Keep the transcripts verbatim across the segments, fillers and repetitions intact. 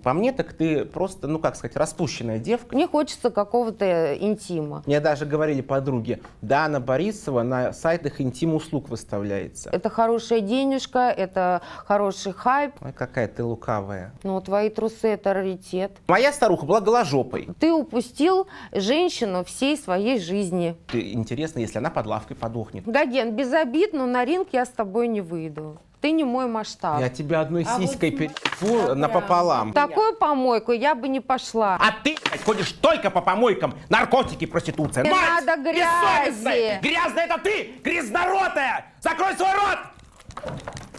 По мне, так ты просто, ну как сказать, распущенная девка. Мне хочется какого-то интима. Мне даже говорили подруги, Дана Борисова на сайтах интим-услуг выставляется. Это хорошая денежка, это хороший хайп. Ой, какая ты лукавая. Ну, твои трусы — это раритет. Моя старуха была голожопой. Ты упустил женщину всей своей жизни. Ты, интересно, если она под лавкой подохнет. Гоген, без обид, но на ринг я с тобой не выйду. Ты не мой масштаб. Я тебя одной А сиськой вот перепу напополам. В такую помойку я бы не пошла. А ты ходишь только по помойкам. Наркотики, проституция. Не Мать! надо грязи! Бессовестная! Грязная это ты! Грязноротая! Закрой свой рот!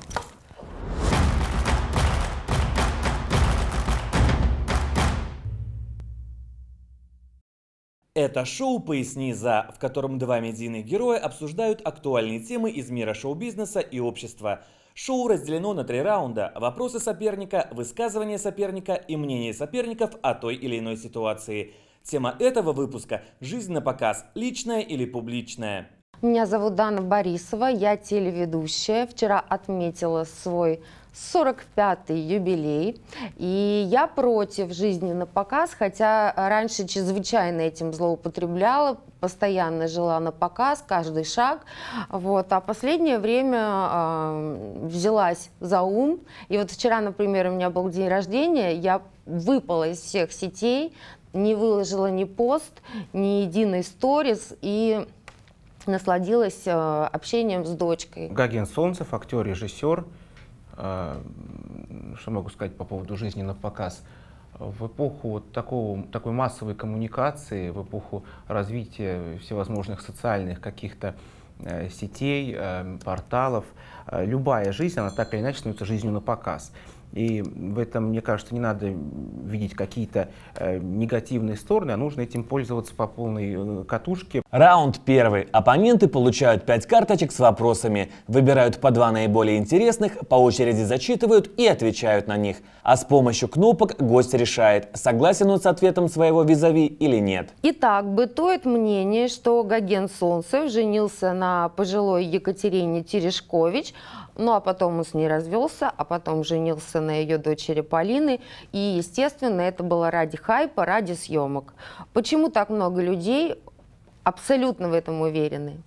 Это шоу «Поясни за», в котором два медийных героя обсуждают актуальные темы из мира шоу-бизнеса и общества. Шоу разделено на три раунда: вопросы соперника, высказывания соперника и мнение соперников о той или иной ситуации. Тема этого выпуска – жизнь на показ, личная или публичная. Меня зовут Дана Борисова, я телеведущая. Вчера отметила свой сорок пятый юбилей. И я против жизни на показ, хотя раньше чрезвычайно этим злоупотребляла, постоянно жила на показ, каждый шаг. Вот. А последнее время э, взялась за ум. И вот вчера, например, у меня был день рождения, я выпала из всех сетей, не выложила ни пост, ни единый сторис и насладилась э, общением с дочкой. Гоген Солнцев, актер, режиссер. Э, что могу сказать по поводу жизни на показ? В эпоху вот такого, такой массовой коммуникации, в эпоху развития всевозможных социальных каких-то э, сетей, э, порталов, э, любая жизнь, она так или иначе становится жизнью на показ. И в этом, мне кажется, не надо видеть какие-то э, негативные стороны, а нужно этим пользоваться по полной э, катушке. Раунд первый. Оппоненты получают пять карточек с вопросами, выбирают по два наиболее интересных, по очереди зачитывают и отвечают на них. А с помощью кнопок гость решает, согласен он с ответом своего визави или нет. Итак, бытует мнение, что Гоген Солнцев женился на пожилой Екатерине Терешкович, ну а потом он с ней развелся, а потом женился на ее дочери Полины. И, естественно, это было ради хайпа, ради съемок. Почему так много людей абсолютно в этом уверены?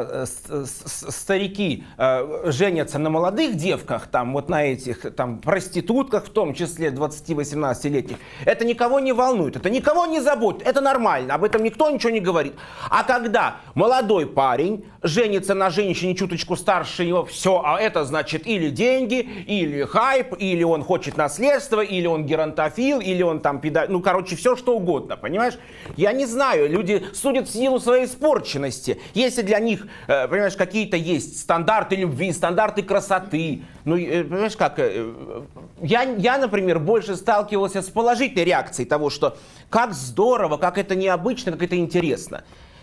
Старики женятся на молодых девках, там, вот на этих там, проститутках, в том числе двадцати-восемнадцатилетних, это никого не волнует, это никого не заботит, это нормально, об этом никто ничего не говорит. А когда молодой парень женится на женщине чуточку старше его, все, а это значит или деньги, или хайп, или он хочет наследство, или он геронтофил, или он там педа... ну, короче, все что угодно, понимаешь? Я не знаю, люди судят в силу своей испорченности. Если для них них, понимаешь, какие-то есть стандарты любви, стандарты красоты. Ну, понимаешь, как, я, я, например, больше сталкивался с положительной реакцией того, что как здорово, как это необычно, как это интересно.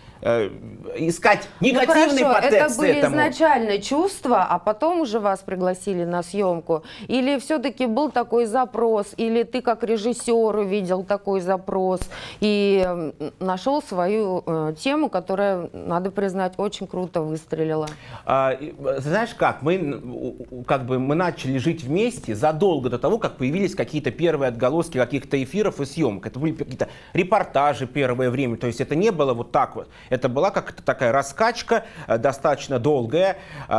Искать негативный ну, подтекст это были этому. изначально чувства, а потом уже вас пригласили на съемку? Или все-таки был такой запрос, или ты как режиссер увидел такой запрос и нашел свою э, тему, которая, надо признать, очень круто выстрелила? А, знаешь как, мы, как бы, мы начали жить вместе задолго до того, как появились какие-то первые отголоски каких-то эфиров и съемок. Это были какие-то репортажи первое время, то есть это не было вот так вот. Это была как-то такая раскачка, достаточно долгая,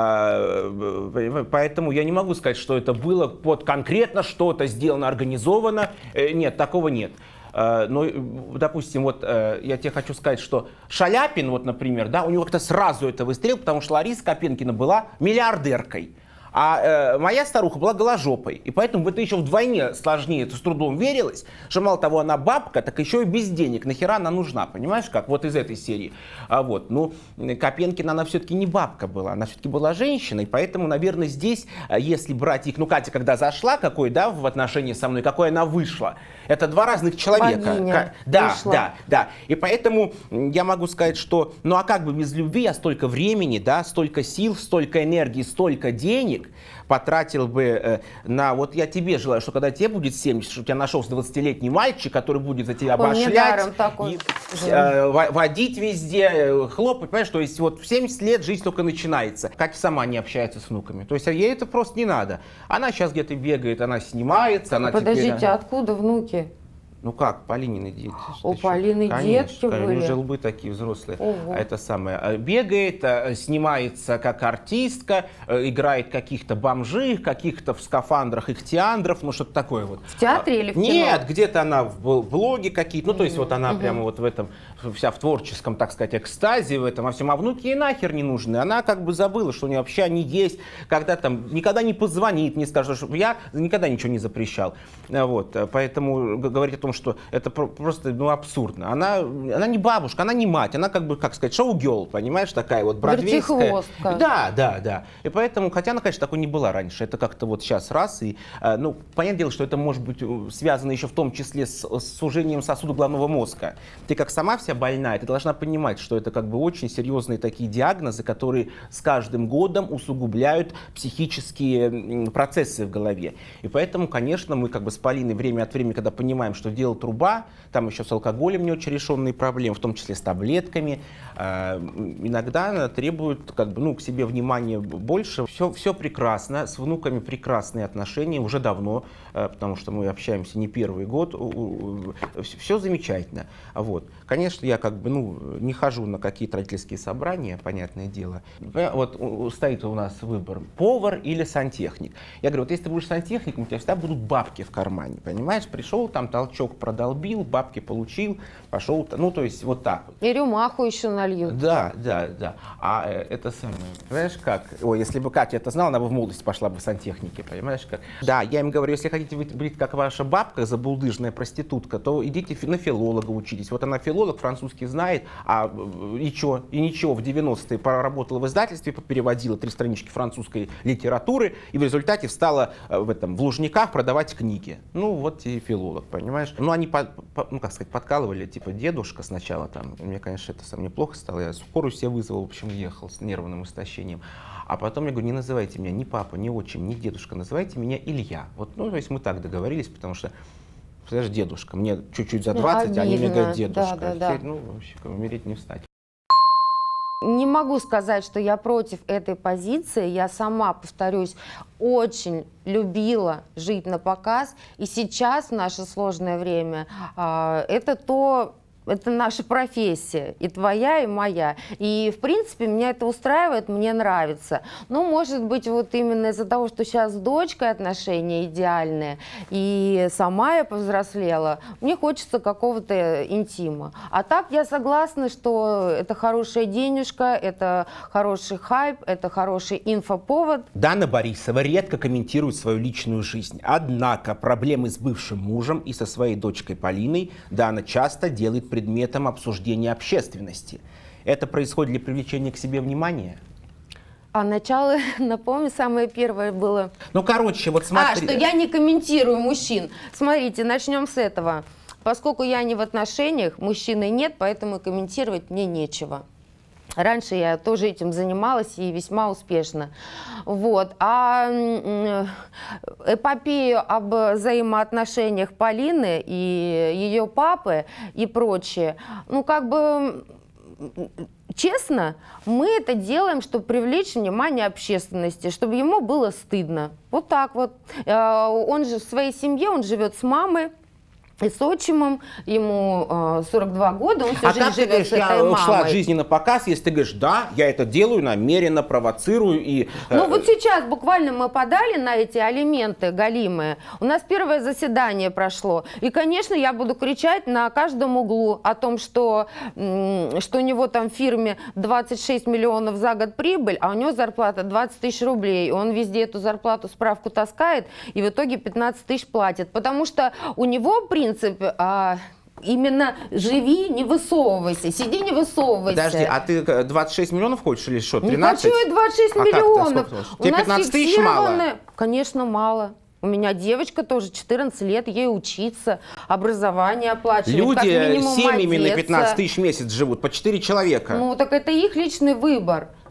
поэтому я не могу сказать, что это было под конкретно что-то сделано, организовано. Нет, такого нет. Но, допустим, вот я тебе хочу сказать, что Шаляпин, вот, например, да, у него как-то сразу это выстрелило, потому что Лариса Копенкина была миллиардеркой. А э, моя старуха была голожопой, и поэтому это еще вдвойне сложнее, это с трудом верилось, что мало того, она бабка, так еще и без денег, нахера она нужна, понимаешь, как, вот из этой серии. А вот, ну, Копенкина, она все-таки не бабка была, она все-таки была женщиной, поэтому, наверное, здесь, если брать их, ну, Катя, когда зашла, какой, да, в отношении со мной, какой она вышла, это два разных человека. Богиня да, вышла. да, да, и поэтому я могу сказать, что, ну, а как бы без любви, а столько времени, да, столько сил, столько энергии, столько денег, денег потратил бы э, на... Вот я тебе желаю, что когда тебе будет семьдесят, что у тебя нашелся двадцатилетний мальчик, который будет за тебя обошлять, и, э, водить везде, хлопать, понимаешь, то есть вот в семьдесят лет жизнь только начинается. Катя сама не общается с внуками, то есть ей это просто не надо. Она сейчас где-то бегает, она снимается, она Подождите, теперь... откуда внуки? Ну как, Полинины дети. У Полины детки были? Уже лбы такие взрослые. Ого. Это самое. Бегает, снимается как артистка, играет каких-то бомжей, каких-то в скафандрах ихтиандров, ну что-то такое вот. В театре или в кино? Нет, где-то она в блоге какие-то, ну то есть вот она Угу. прямо вот в этом, вся в творческом, так сказать, экстазе, в этом во всем. А внуки ей нахер не нужны. Она как бы забыла, что у нее вообще они есть, когда там никогда не позвонит, не скажет, что я никогда ничего не запрещал. Вот, поэтому говорить о том, что это просто ну, абсурдно. Она, она не бабушка, она не мать, она как бы, как сказать, шоу-герл, понимаешь, такая вот бродвейская. Вертихвостка. Да, да, да. И поэтому, хотя она, конечно, такой не была раньше, это как-то вот сейчас раз, и, ну, понятное дело, что это может быть связано еще в том числе с, с сужением сосуда головного мозга. Ты как сама вся больная, ты должна понимать, что это как бы очень серьезные такие диагнозы, которые с каждым годом усугубляют психические процессы в голове. И поэтому, конечно, мы как бы с Полиной время от времени, когда понимаем, что дело труба, там еще с алкоголем не очень решенные проблемы, в том числе с таблетками, э, иногда она требует как бы, ну, к себе внимания больше. Все, все прекрасно, с внуками прекрасные отношения уже давно, э, потому что мы общаемся не первый год, все замечательно. Вот. Конечно, я как бы, ну, не хожу на какие-то родительские собрания, понятное дело. Вот стоит у нас выбор: повар или сантехник. Я говорю, вот если ты будешь сантехником, у тебя всегда будут бабки в кармане, понимаешь? Пришел, там толчок продолбил, бабки получил, пошел, ну, то есть вот так вот. И рюмаху еще нальют. Да, да, да. А э, это самое, понимаешь, как? Ой, если бы Катя это знала, она бы в молодости пошла бы в сантехнике, понимаешь, как? Да, я им говорю, если хотите быть как ваша бабка, забулдыжная проститутка, то идите на филолога учитесь. Вот она филолог, французский знает, а и чё? И ничего, в девяностые поработала в издательстве, переводила три странички французской литературы, и в результате встала в, этом, в Лужниках продавать книги. Ну, вот и филолог, понимаешь? Ну, они, по, по, ну, как сказать, подкалывали, типа, дедушка сначала там. Мне, конечно, это сам неплохо стало. Я скорую себе вызвал, в общем, ехал с нервным истощением. А потом я говорю, не называйте меня ни папа, ни отчим, ни дедушка, называйте меня Илья. Вот, ну, то есть мы так договорились, потому что, знаешь, дедушка, мне чуть-чуть за двадцать, а они мне говорят, дедушка. Да, да, да. Ну, вообще, умереть не встать. Не могу сказать, что я против этой позиции. Я сама, повторюсь, очень любила жить на показ. И сейчас, в наше сложное время, это то... Это наша профессия, и твоя, и моя. И, в принципе, меня это устраивает, мне нравится. Ну, может быть, вот именно из-за того, что сейчас с дочкой отношения идеальные, и сама я повзрослела, мне хочется какого-то интима. А так я согласна, что это хорошая денежка, это хороший хайп, это хороший инфоповод. Дана Борисова редко комментирует свою личную жизнь. Однако проблемы с бывшим мужем и со своей дочкой Полиной Дана часто делает предметом обсуждения общественности. Это происходит для привлечения к себе внимания? А начало, напомню, самое первое было... Ну, короче, вот смотри... А, что я не комментирую мужчин. Смотрите, начнем с этого. Поскольку я не в отношениях, мужчины нет, поэтому комментировать мне нечего. Раньше я тоже этим занималась и весьма успешно. Вот. А эпопею об взаимоотношениях Полины и ее папы и прочее, ну как бы... Честно, мы это делаем, чтобы привлечь внимание общественности, чтобы ему было стыдно. Вот так вот. Он же в своей семье, он живет с мамой и с отчимом, ему э, сорок два года, он всю а жизнь как живет ты говоришь, с этой я мамой. ушла от жизни на показ, если ты говоришь, да, я это делаю намеренно, провоцирую и... Ну э, вот сейчас буквально мы подали на эти алименты галимые, у нас первое заседание прошло, и, конечно, я буду кричать на каждом углу о том, что, что у него там в фирме двадцать шесть миллионов за год прибыль, а у него зарплата двадцать тысяч рублей, он везде эту зарплату, справку таскает, и в итоге пятнадцать тысяч платит, потому что у него принцип а, именно живи, не высовывайся, сиди, не высовывайся. Подожди, а ты двадцать шесть миллионов хочешь или что, тринадцать? Не хочу я двадцать шесть а миллионов. Как тебе пятнадцать тысяч мало? Конечно, мало. У меня девочка тоже четырнадцать лет, ей учиться, образование оплачивать. Люди семьями на пятнадцать тысяч в месяц живут, по четыре человека. Ну, так это их личный выбор.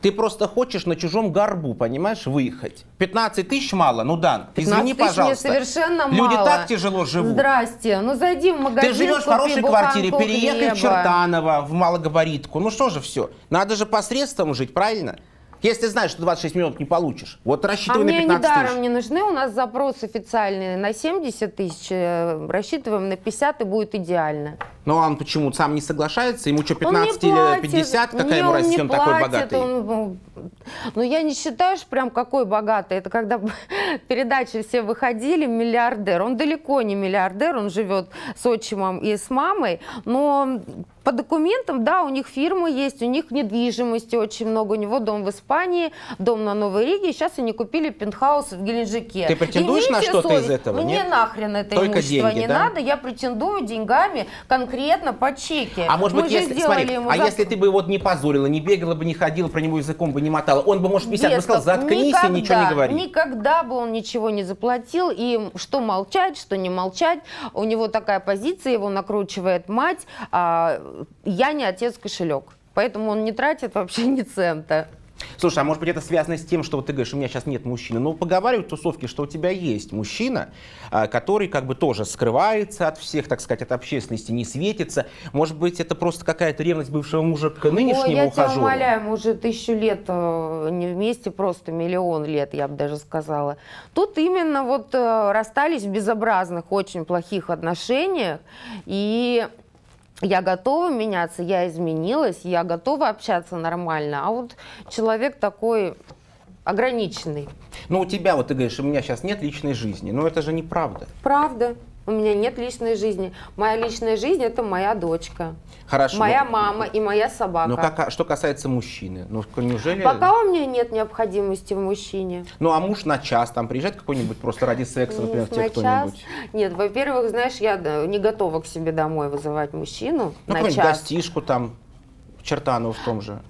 Ты просто хочешь на чужом горбу, понимаешь, выехать. пятнадцать тысяч мало? Ну, Дан, извини, пожалуйста. Мне совершенно Люди мало. так тяжело живут. Здрасте, ну зайди в магазин, Ты живешь в хорошей квартире, переехай хлеба. в Чертаново, в малогабаритку. Ну что же все? Надо же посредством жить, правильно? Если знаешь, что двадцать шесть миллионов не получишь, вот рассчитывай а на мне пятнадцать тысяч. недаром не нужны, у нас запрос официальный на семьдесят тысяч, рассчитываем на пятьдесят и будет идеально. Но он почему сам не соглашается? Ему что, пятнадцать Он не или платит. пятьдесят? Какая Не, ему он разница, не он такой платит, богатый? Он... Ну, я не считаю, что прям какой богатый. Это когда передачи все выходили, миллиардер. Он далеко не миллиардер, он живет с отчимом и с мамой, но по документам, да, у них фирмы есть, у них недвижимости очень много. У него дом в Испании, дом на Новой Риге. Сейчас они купили пентхаус в Геленджике. Ты претендуешь на что-то из этого? Мне Нет? нахрен это Только имущество деньги, не да? надо. Я претендую деньгами конкретно по чеке. А может Мы быть, же если, сделали смотри, ему а зап- если ты бы вот не позорила, не бегала бы, не ходила, про него языком бы не мотала, он бы, может, пятьдесят бы сказал, Бесков, заткнись никогда, и ничего не говори. Никогда бы он ничего не заплатил. И что молчать, что не молчать. У него такая позиция, его накручивает мать. А я не отец кошелек. Поэтому он не тратит вообще ни цента. Слушай, а может быть это связано с тем, что вот ты говоришь, у меня сейчас нет мужчины. Ну, поговаривают в тусовке, что у тебя есть мужчина, который как бы тоже скрывается от всех, так сказать, от общественности, не светится. Может быть, это просто какая-то ревность бывшего мужа к нынешнему Ой, я ухажеру? тебя умоляю, мы уже тысячу лет э, не вместе, просто миллион лет, я бы даже сказала. Тут именно вот э, расстались в безобразных, очень плохих отношениях, и... Я готова меняться, я изменилась, я готова общаться нормально, а вот человек такой ограниченный. Ну, у тебя, вот ты говоришь, у меня сейчас нет личной жизни, но это же неправда. Правда, у меня нет личной жизни. Моя личная жизнь – это моя дочка, Хорошо. моя но, мама и моя собака. Но как, что касается мужчины, ну, неужели... Пока у меня нет необходимости в мужчине. Ну, а муж на час там приезжает какой-нибудь просто ради секса, например, Муж тебе на кто-нибудь? час? Нет, во-первых, знаешь, я не готова к себе домой вызывать мужчину Ну, на какую-нибудь час. гостишку там, в Чертаново в том же.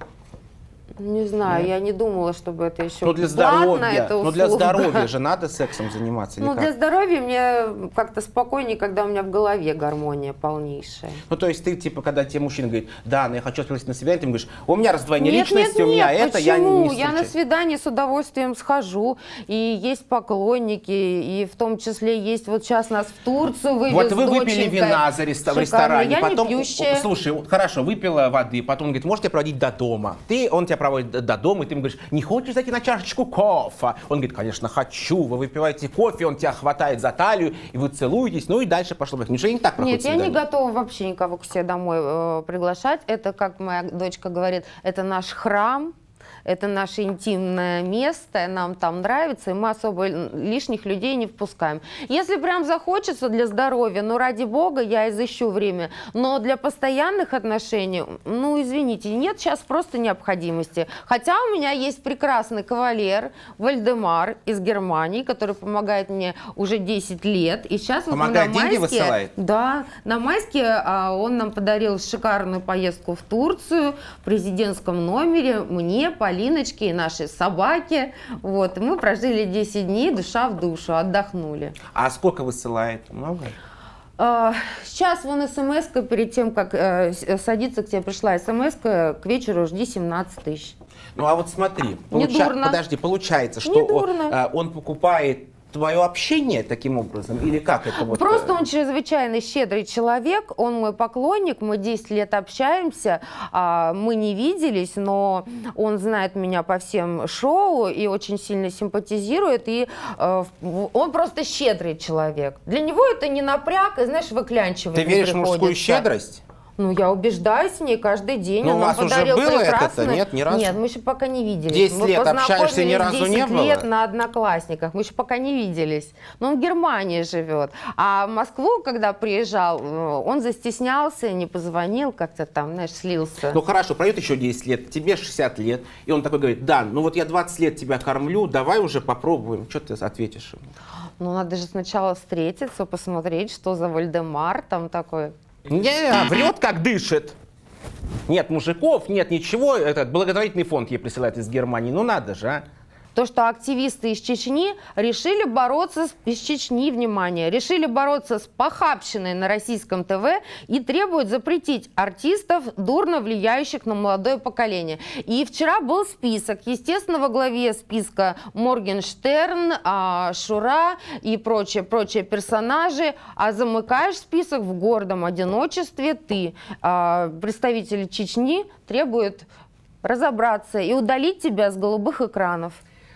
Не знаю, Нет? я не думала, чтобы это еще Ну, для платно, здоровья, эта ну, для услуга. здоровья же надо сексом заниматься, или Ну, как? для здоровья мне как-то спокойнее, когда у меня в голове гармония полнейшая. Ну, то есть ты, типа, когда тебе мужчина говорит, да, но я хочу пригласить на свидание, ты ему говоришь, у меня раздвоение Нет, личности, нет, у меня нет, это, я не, почему? не Я на встречаюсь». свидание с удовольствием схожу, и есть поклонники, и в том числе есть, вот сейчас нас в Турцию вывез Вот вы выпили доченька. вина за реста- в Шикарно. ресторане, Я потом, не пьющая. слушай, вот хорошо, выпила воды, потом он говорит, можете проводить до дома. Ты, он тебя проводит до, до дома, и ты ему говоришь, не хочешь зайти на чашечку кофе? Он говорит, конечно, хочу. Вы выпиваете кофе, он тебя хватает за талию, и вы целуетесь, ну и дальше пошло. Неужели не так проходит Нет, я не свидание? готова вообще никого к себе домой э, приглашать. Это, как моя дочка говорит, это наш храм. Это наше интимное место, нам там нравится, и мы особо лишних людей не впускаем. Если прям захочется для здоровья, ну, ради бога, я изыщу время. Но для постоянных отношений, ну, извините, нет сейчас просто необходимости. Хотя у меня есть прекрасный кавалер Вальдемар из Германии, который помогает мне уже десять лет. И сейчас Помогает, вот на деньги майске, высылает? Да, на майске а, он нам подарил шикарную поездку в Турцию в президентском номере, мне, Полиночке и нашей собаке. Вот, и мы прожили десять дней, душа в душу, отдохнули. А сколько высылает? Много? А, сейчас вон смс перед тем, как э, садиться к тебе, пришла смс к вечеру жди семнадцать тысяч. Ну а вот смотри, Не получа- дурно. подожди, получается, Не что он, дурно. а, он покупает твое общение таким образом, или как это вот? Просто э, он чрезвычайно щедрый человек, он мой поклонник, мы десять лет общаемся, а, мы не виделись, но он знает меня по всем шоу и очень сильно симпатизирует, и э, он просто щедрый человек. Для него это не напряг, и, знаешь, выклянчивать Ты не веришь в мужскую приходится. щедрость? Ну, я убеждаюсь в ней каждый день. Ну, Он у нам вас уже подарил было это-то? прекрасный- Нет, ни разу? Нет, мы еще пока не виделись. десять Мы лет общаешься, ни разу не десять было? лет на Одноклассниках. Мы еще пока не виделись. Но он в Германии живет. А в Москву, когда приезжал, он застеснялся, не позвонил, как-то там, знаешь, слился. Ну хорошо, пройдет еще десять лет, тебе шестьдесят лет, и он такой говорит, Дан, ну вот я двадцать лет тебя кормлю, давай уже попробуем. Что ты ответишь ему? Ну, надо же сначала встретиться, посмотреть, что за Вальдемар там такой. Не, врет, как дышит. Нет мужиков, нет ничего. Этот благотворительный фонд ей присылает из Германии. Ну надо же, а. то, что активисты из Чечни решили бороться с, из Чечни, внимание, решили бороться с похабщиной на российском ТВ и требуют запретить артистов, дурно влияющих на молодое поколение. И вчера был список, естественно, во главе списка Моргенштерн, Шура и прочие, прочие персонажи, а замыкаешь список в гордом одиночестве ты. Представители Чечни требуют разобраться и удалить тебя с голубых экранов.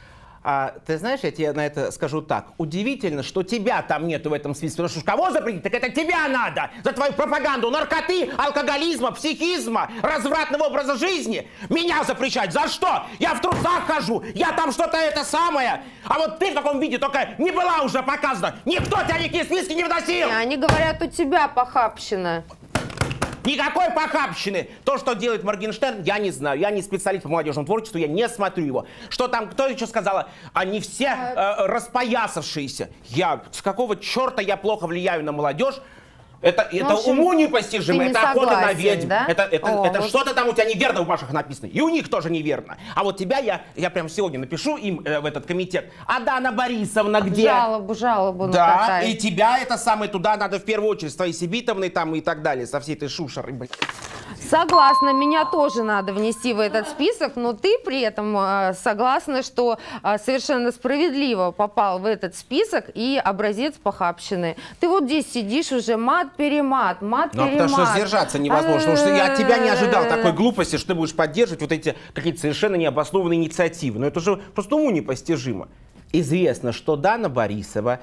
А, ты знаешь, я тебе на это скажу так. Удивительно, что тебя там нету в этом списке. Потому что кого запретить? Так это тебя надо! За твою пропаганду наркоты, алкоголизма, психизма, развратного образа жизни. Меня запрещать. За что? Я в трусах хожу. Я там что-то это самое. А вот ты в таком виде только не была уже показана. Никто тебя никакие списки не вносил. Они говорят, у тебя похабщина. Никакой похабщины. То, что делает Моргенштерн, я не знаю. Я не специалист по молодежному творчеству, я не смотрю его. Что там, кто еще сказала? Они все э, распоясавшиеся. Я, с какого черта я плохо влияю на молодежь? Это, это общем, уму непостижимо, не это охота на ведьм, да? это, это, О, это вот. что-то там у тебя неверно в ваших написано, и у них тоже неверно. А вот тебя я, я прям сегодня напишу им э, в этот комитет. А Дана Борисовна где? Жалобу, жалобу Да, накатай. и тебя это самое туда надо в первую очередь, с твоей Сибитовной там и так далее, со всей этой шушерой, блин. Согласна, меня тоже надо внести в этот список, но ты при этом э, согласна, что э, совершенно справедливо попал в этот список и образец похабщины. Ты вот здесь сидишь уже мат-перемат, мат-перемат. Ну, потому что сдержаться невозможно, потому что я от тебя не ожидал такой глупости, что ты будешь поддерживать вот эти какие-то совершенно необоснованные инициативы. Но это же просто уму непостижимо. Известно, что Дана Борисова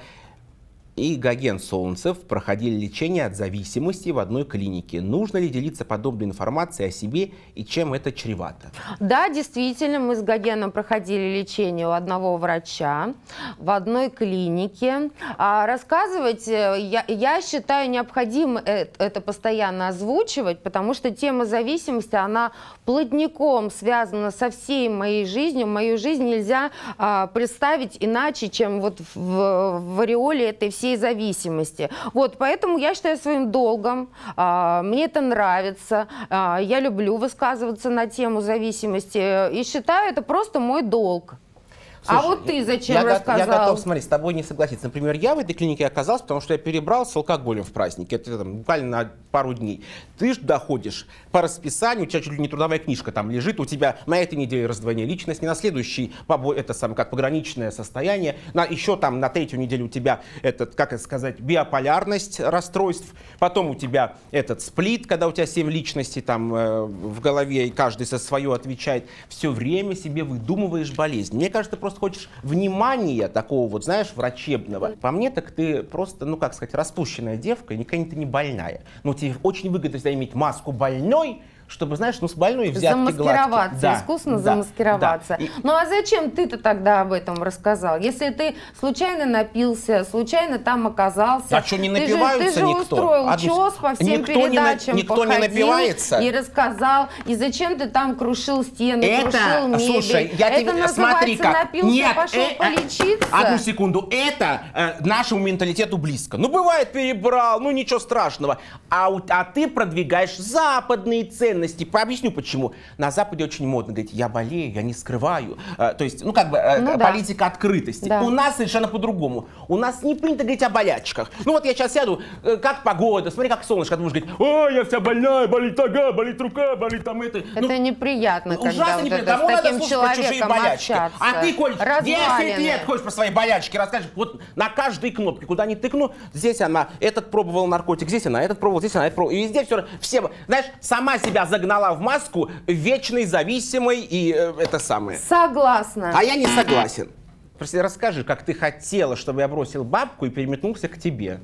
и Гоген Солнцев проходили лечение от зависимости в одной клинике. Нужно ли делиться подобной информацией о себе и чем это чревато? Да, действительно, мы с Гогеном проходили лечение у одного врача в одной клинике. А рассказывать, я, я считаю, необходимо это, это постоянно озвучивать, потому что тема зависимости, она плотником связана со всей моей жизнью. Мою жизнь нельзя а, представить иначе, чем вот в, в ореоле этой всей зависимости. Вот, поэтому я считаю своим долгом, а, мне это нравится, а, я люблю высказываться на тему зависимости и считаю это просто мой долг. Слушай, а вот ты зачем я, рассказал? Я готов, смотри, с тобой не согласиться. Например, я в этой клинике оказался, потому что я перебрал с алкоголем в празднике. Это там, буквально на пару дней. Ты же доходишь по расписанию, у тебя чуть ли не трудовая книжка там лежит, у тебя на этой неделе раздвоение личности, на следующий, это самое, как пограничное состояние, на, еще там на третью неделю у тебя, этот, как это сказать, биополярность расстройств, потом у тебя этот сплит, когда у тебя семь личностей там э, в голове, и каждый за свое отвечает. Все время себе выдумываешь болезнь. Мне кажется, ты просто хочешь внимания такого вот, знаешь, врачебного. По мне, так ты просто, ну, как сказать, распущенная девка, и никогда ты не больная. Но тебе очень выгодно всегда иметь маску больной, чтобы, знаешь, ну, с больной взятки замаскироваться, гладкие. Да, искусно да, замаскироваться. Да. И... Ну а зачем ты-то тогда об этом рассказал? Если ты случайно напился, случайно там оказался. А что, не ты напиваются же, ты же никто? устроил Одну... чес по всем никто передачам, не, никто не напивается. И рассказал. И зачем ты там крушил стены, это, крушил мебель? слушай, я это тебе, называется смотри как. напился, Нет, пошел э, полечиться. Одну секунду. Это э, нашему менталитету близко. Ну, бывает, перебрал, ну, ничего страшного. А, а ты продвигаешь западные ценности. Пообъясню, почему. На Западе очень модно говорить, я болею, я не скрываю. А, то есть, ну как бы э, ну, политика да. открытости. Да. У нас совершенно по-другому. У нас не принято говорить о болячках. Ну вот я сейчас сяду, э, как погода, смотри, как солнышко. Ты будешь говорить, ой, я вся больная, болит нога, болит рука, болит там это. Это ну, неприятно, когда ужасно вот неприятно. это, Кому с надо таким слушать про чужие человеком болячки? общаться. А ты, Коль, десять Развалины. лет ходишь про свои болячки, расскажешь, вот на каждой кнопке, куда ни тыкну, здесь она, этот пробовал наркотик, здесь она, этот пробовал, здесь она, этот пробовал. И везде все, все, знаешь, сама себя загнала в маску вечной, зависимой и э, это самое. Согласна. А я не согласен. Просто расскажи, как ты хотела, чтобы я бросил бабку и переметнулся к тебе.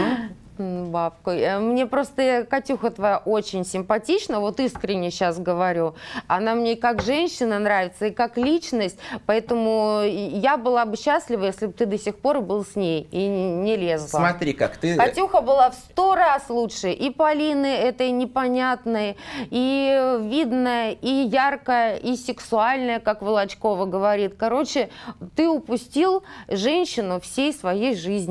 Бабку. Мне просто Катюха твоя очень симпатична, вот искренне сейчас говорю. Она мне и как женщина нравится, и как личность, поэтому я была бы счастлива, если бы ты до сих пор был с ней и не лезла. Смотри, как ты... Катюха была в сто раз лучше и Полины этой непонятной, и видная, и яркая, и сексуальная, как Волочкова говорит. Короче, ты упустил женщину всей своей жизни.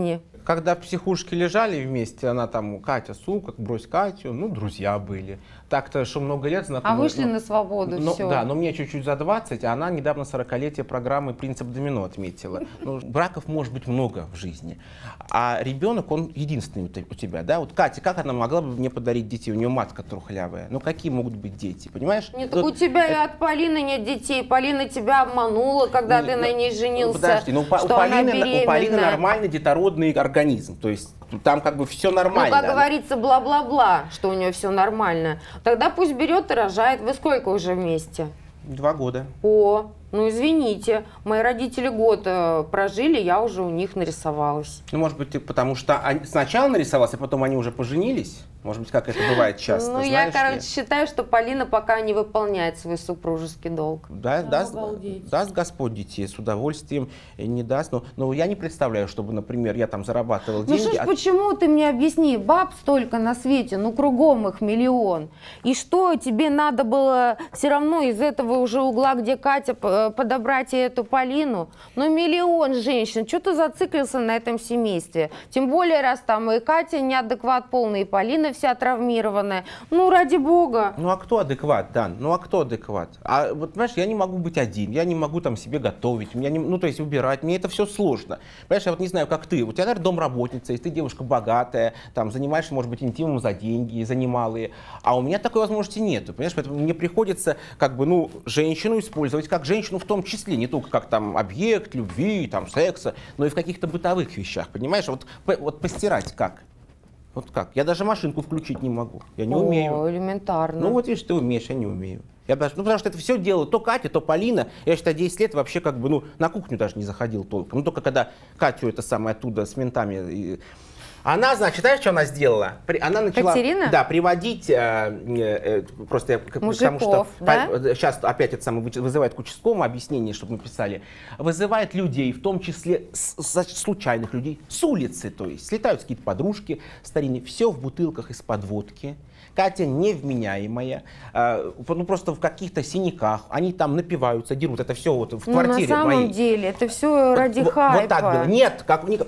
когда в психушке лежали вместе, она там, Катя, сука, брось Катю, ну, друзья были. Так-то, что много лет знакомы. А вышли ну, на свободу, ну, все. Да, но мне чуть-чуть за двадцать, а она недавно сорокалетие программы «Принцип домино» отметила. Ну, браков может быть много в жизни, а ребенок, он единственный у тебя, да? Вот Катя, как она могла бы мне подарить детей? У нее матка трухлявая. Ну, какие могут быть дети, понимаешь? Нет, так вот, у тебя это... и от Полины нет детей. Полина тебя обманула, когда ну, ты на ней женился. Подожди, ну, что у, Полины, она у Полины нормальный детородный организм, то есть там как бы все нормально. Ну, как говорится, бла-бла-бла, что у нее все нормально. Тогда пусть берет и рожает. Вы сколько уже вместе? Два года. О, ну извините, мои родители год э, прожили, я уже у них нарисовалась. Ну, может быть, потому что они сначала нарисовалась, а потом они уже поженились? Может быть, как это бывает часто, Ну, я, короче, считаю, что Полина пока не выполняет свой супружеский долг. Да, даст, даст Господь детей с удовольствием, не даст. Но, но я не представляю, чтобы, например, я там зарабатывал Ну деньги. что ж, а... почему ты мне объясни, баб столько на свете, ну кругом их миллион. И что, тебе надо было все равно из этого уже угла, где Катя, подобрать и эту Полину? Ну миллион женщин, что ты зациклился на этом семействе? Тем более, раз там и Катя неадекват полный, и Полина вся травмированная. Ну, ради бога. Ну, а кто адекват, Дан? Ну, а кто адекват? А вот, понимаешь, я не могу быть один, я не могу там себе готовить, меня не, ну, то есть убирать, мне это все сложно. Понимаешь, я вот не знаю, как ты. У тебя, наверное, домработница, если ты девушка богатая, там, занимаешься, может быть, интимом за деньги, за немалые. А у меня такой возможности нету, понимаешь? Поэтому мне приходится, как бы, ну, женщину использовать как женщину в том числе, не только как там объект любви, там, секса, но и в каких-то бытовых вещах, понимаешь? Вот, вот постирать как? Вот как? Я даже машинку включить не могу. Я не О, умею. Элементарно. Ну вот видишь, ты умеешь, я не умею. Я даже, ну потому что это все делала то Катя, то Полина. Я считаю, десять лет вообще как бы, ну, на кухню даже не заходил толком. Ну только когда Катю это самое оттуда с ментами... И... Она, значит, знаешь, что она сделала? Она начала Катерина? Да, приводить, э, э, просто мужиков, потому что да? по, сейчас опять это самое вызывает к участковому объяснение, чтобы мы писали, вызывает людей, в том числе с, с, случайных людей, с улицы, то есть слетают какие-то подружки старинные, все в бутылках из-под водки. Катя невменяемая, э, ну просто в каких-то синяках, они там напиваются, дерут, это все вот в ну, квартире на самом моей. деле, это все ради вот, хайпа. Вот так было. Нет, как у них...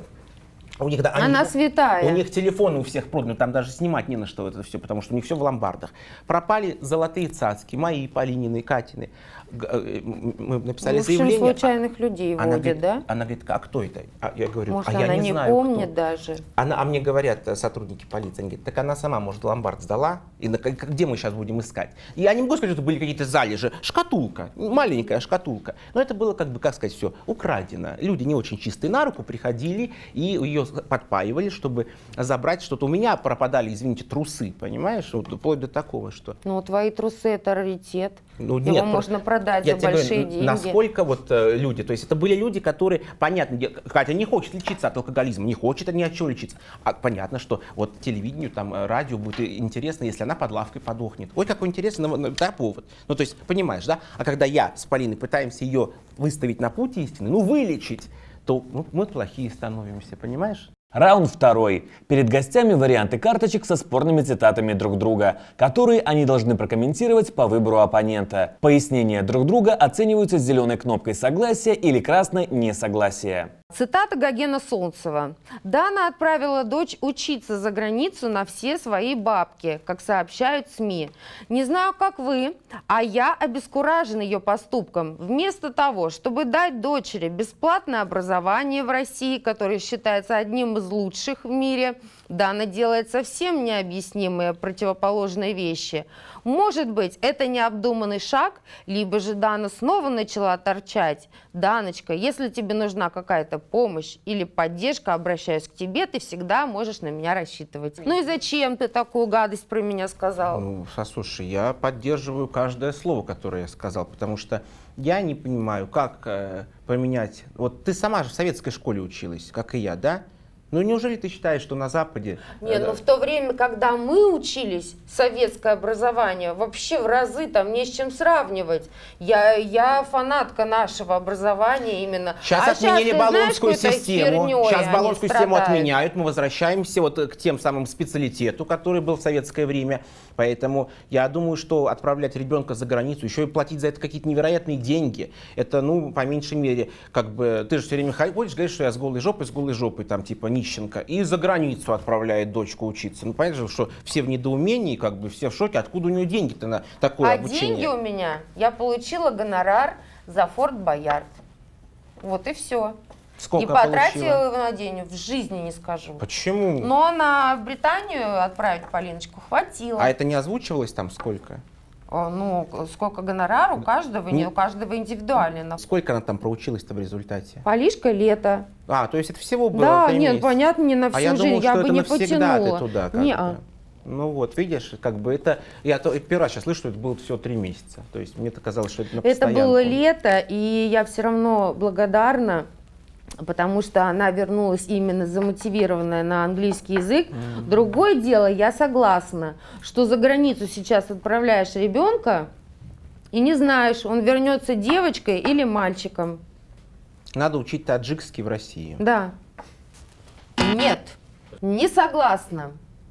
У них, да, Она они, святая. У них телефоны у всех проданы, там даже снимать не на что это все, потому что у них все в ломбардах. Пропали золотые цацки, мои, Полинины, Катины. Мы написали в общем, заявление. случайных людей она водит, говорит, да? Она говорит, а кто это? А я говорю, Может, а она я не, не знаю, помнит кто. даже. Она, а мне говорят сотрудники полиции, они говорят, так она сама, может, ломбард сдала, и на, где мы сейчас будем искать? И я не могу сказать, что это были какие-то залежи. Шкатулка, маленькая шкатулка. Но это было, как бы, как сказать, все украдено. Люди не очень чистые на руку приходили и ее подпаивали, чтобы забрать что-то. У меня пропадали, извините, трусы, понимаешь? Вот, вплоть до такого, что... Ну, твои трусы — это раритет. Ну, Его нет, можно продать я за большие говорю, деньги. Насколько вот э, люди, то есть это были люди, которые, понятно, Катя не хочет лечиться от алкоголизма, не хочет ни от чего лечиться. А понятно, что вот телевидению, там, радио будет интересно, если она под лавкой подохнет. Ой, какой интересный, да, повод. Ну, то есть, понимаешь, да? А когда я с Полиной пытаемся ее выставить на путь истины, ну, вылечить, то ну, мы плохие становимся, понимаешь? Раунд второй. Перед гостями варианты карточек со спорными цитатами друг друга, которые они должны прокомментировать по выбору оппонента. Пояснения друг друга оцениваются зеленой кнопкой согласия или красной несогласия. Цитата Гогена Солнцева. Дана отправила дочь учиться за границу на все свои бабки, как сообщают СМИ. Не знаю, как вы, а я обескуражен ее поступком. Вместо того, чтобы дать дочери бесплатное образование в России, которое считается одним из лучших в мире, Дана делает совсем необъяснимые противоположные вещи. Может быть, это необдуманный шаг, либо же Дана снова начала торчать. Даночка, если тебе нужна какая-то помощь или поддержка, обращаюсь к тебе, ты всегда можешь на меня рассчитывать. Ну и зачем ты такую гадость про меня сказал? Ну, слушай, я поддерживаю каждое слово, которое я сказал, потому что я не понимаю, как э, поменять... Вот ты сама же в советской школе училась, как и я, да? Ну неужели ты считаешь, что на Западе... Не, э, ну в то время, когда мы учились, советское образование, вообще в разы там не с чем сравнивать. Я, я фанатка нашего образования именно. Сейчас а отменили сейчас, Болонскую знаешь, систему. Сейчас Болонскую систему страдают. отменяют. Мы возвращаемся вот к тем самым специалитету, который был в советское время. Поэтому я думаю, что отправлять ребенка за границу, еще и платить за это какие-то невероятные деньги, это, ну, по меньшей мере, как бы, ты же все время ходишь, говоришь, что я с голой жопой, с голой жопой, там, типа, нищий Онищенко и за границу отправляет дочку учиться. Ну, понятно же, что все в недоумении, как бы все в шоке, откуда у нее деньги-то на такое а обучение? деньги у меня, я получила гонорар за Форт Боярд. Вот и все. Сколько и потратила получила? его на деньги, в жизни не скажу. Почему? Но на Британию отправить Полиночку хватило. А это не озвучивалось там сколько? О, ну, сколько гонорар у каждого, не, Не- у каждого индивидуально. Сколько она там проучилась-то в результате? Полишка лето. А, то есть это всего было Да, три нет, месяца. понятно, не на всю А я жизнь, думал, я что бы это не навсегда потянула. ты туда как Не-а. бы. Ну вот, видишь, как бы это... Я то, первый раз сейчас слышу, что это было всего три месяца. То есть мне казалось, что это на Это постоянку. было лето, и я все равно благодарна, потому что она вернулась именно замотивированная на английский язык. Mm-hmm. Другое дело, я согласна, что за границу сейчас отправляешь ребенка, и не знаешь, он вернется девочкой или мальчиком. Надо учить таджикский в России. Да. Нет, не согласна.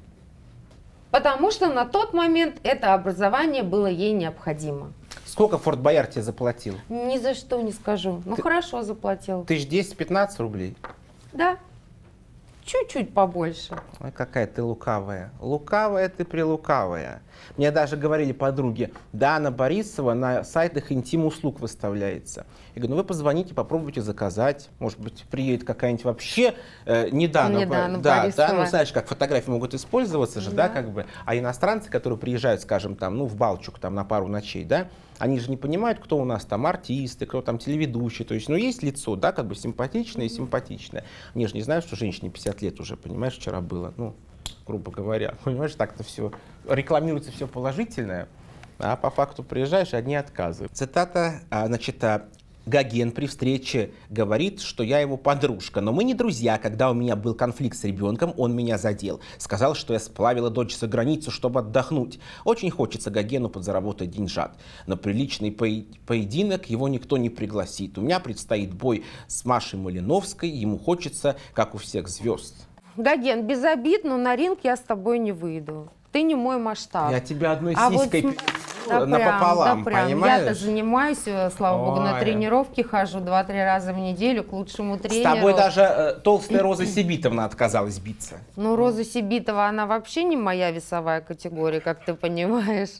Потому что на тот момент это образование было ей необходимо. Сколько Форт Боярд тебе заплатил? Ни за что не скажу. Ну Ты- хорошо заплатил. Тысяч десять-пятнадцать рублей? Да. Чуть-чуть побольше. Ой, какая ты лукавая. Лукавая ты прилукавая. Мне даже говорили подруги, да, Анна Борисова на сайтах интим-услуг выставляется. Я говорю, ну вы позвоните, попробуйте заказать. Может быть, приедет какая-нибудь вообще э, недавно. Не Дана да, Борисова. да, ну знаешь, как фотографии могут использоваться же, да. Да. как бы. А иностранцы, которые приезжают, скажем, там, ну, в Балчук там, на пару ночей, да, они же не понимают, кто у нас там артисты, кто там телеведущий. То есть, ну, есть лицо, да, как бы симпатичное и симпатичное. Они же не знают, что женщине пятьдесят лет уже, понимаешь, вчера было, ну, грубо говоря. Понимаешь, так-то все рекламируется все положительное, а по факту приезжаешь, одни отказы. Цитата, а, значит, а, Гоген при встрече говорит, что я его подружка, но мы не друзья. Когда у меня был конфликт с ребенком, он меня задел. Сказал, что я сплавила дочь за границу, чтобы отдохнуть. Очень хочется Гогену подзаработать деньжат. На приличный пои- поединок его никто не пригласит. У меня предстоит бой с Машей Малиновской. Ему хочется, как у всех звезд. Гоген, без обид, но на ринг я с тобой не выйду. Ты не мой масштаб. Я тебя одной А вот сиськой см- переведу Да напополам, прям, да прям. понимаешь? Я-то занимаюсь, э, слава богу, на Ой. тренировки хожу два-три раза в неделю к лучшему С тренеру. тобой даже э, толстая Роза Сибитовна отказалась биться. Ну, Роза Сибитова, она вообще не моя весовая категория, как ты понимаешь.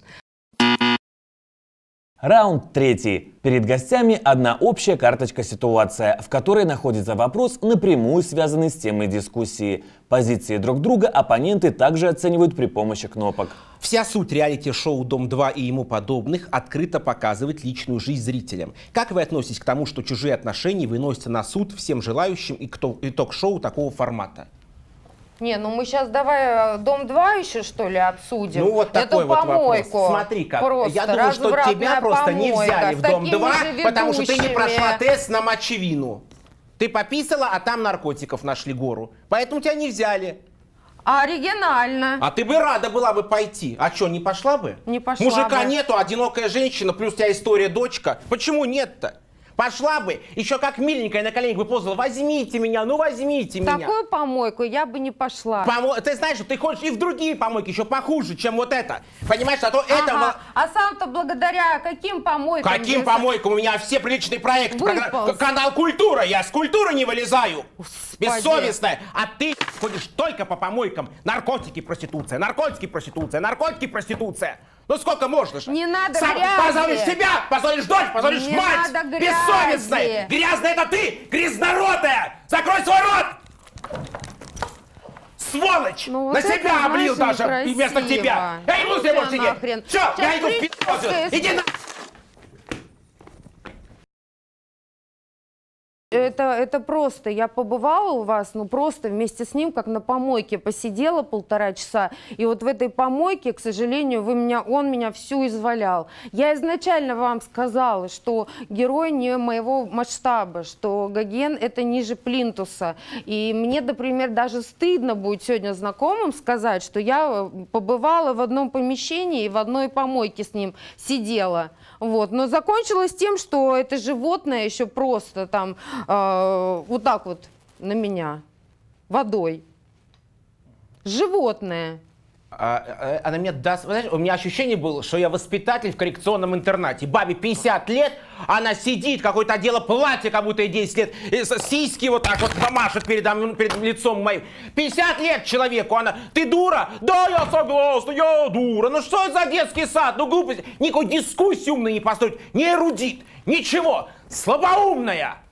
Раунд третий. Перед гостями одна общая карточка-ситуация, в которой находится вопрос, напрямую связанный с темой дискуссии. Позиции друг друга оппоненты также оценивают при помощи кнопок. Вся суть реалити-шоу «Дом-два» и ему подобных открыто показывать личную жизнь зрителям. Как вы относитесь к тому, что чужие отношения выносятся на суд всем желающим и кто- и ток-шоу такого формата? Не, ну мы сейчас давай Дом-два еще, что ли, обсудим. Ну вот такой Эту вот помойку. вопрос. Смотри как. Просто Я думаю, что тебя развратная просто не помойка взяли с в такими «Дом-два», же потому что ты не ведущими. прошла тест на мочевину. Ты пописала, а там наркотиков нашли гору. Поэтому тебя не взяли. Оригинально. А ты бы рада была бы пойти. А что, не пошла бы? Не пошла Мужика бы. нету, одинокая женщина, плюс у тебя история дочка. Почему нет-то? Пошла бы, еще как миленькая на коленях бы ползала. Возьмите меня, ну возьмите меня. Такую помойку я бы не пошла. Помо- Ты знаешь, что ты ходишь и в другие помойки, еще похуже, чем вот это. Понимаешь, а то это... Ага. А сам-то благодаря каким помойкам? Каким ты- помойкам? У меня все приличные проекты. Выполз. Програ- Канал «Культура». Я с культуры не вылезаю. Господи. Бессовестная. А ты ходишь только по помойкам. Наркотики, проституция, наркотики, проституция, наркотики, проституция. Ну сколько можно же? Не надо Сам грязи. позоришь себя, позоришь дочь, позоришь Не мать. надо грязи. Бессовестная. Грязная это ты, грязнородая. Закрой свой рот. Сволочь! Ну, вот на это, себя облил знаешь, даже некрасиво. вместо тебя! Я не буду с тобой больше Да сидеть! нахрен. Все, Сейчас я иду в при- пи***ю! Иди на... Это, это просто, я побывала у вас, ну просто вместе с ним, как на помойке, посидела полтора часа, и вот в этой помойке, к сожалению, вы меня, он меня всю извалял. Я изначально вам сказала, что герой не моего масштаба, что Гоген это ниже плинтуса, и мне, например, даже стыдно будет сегодня знакомым сказать, что я побывала в одном помещении и в одной помойке с ним сидела. Вот. Но закончилось тем, что это животное еще просто там э, вот так вот на меня водой. Животное. А, она мне даст... Знаешь, у меня ощущение было, что я воспитатель в коррекционном интернате. Бабе пятьдесят лет, она сидит, какое-то одела платье, как будто ей десять лет, и сиськи вот так вот помашет перед, перед лицом моим. пятьдесят лет человеку, она... Ты дура? Да, я согласна, я дура. Ну что это за детский сад? Ну глупость. Никакой дискуссии умной не построить. Не эрудит. Ничего. Слабоумная.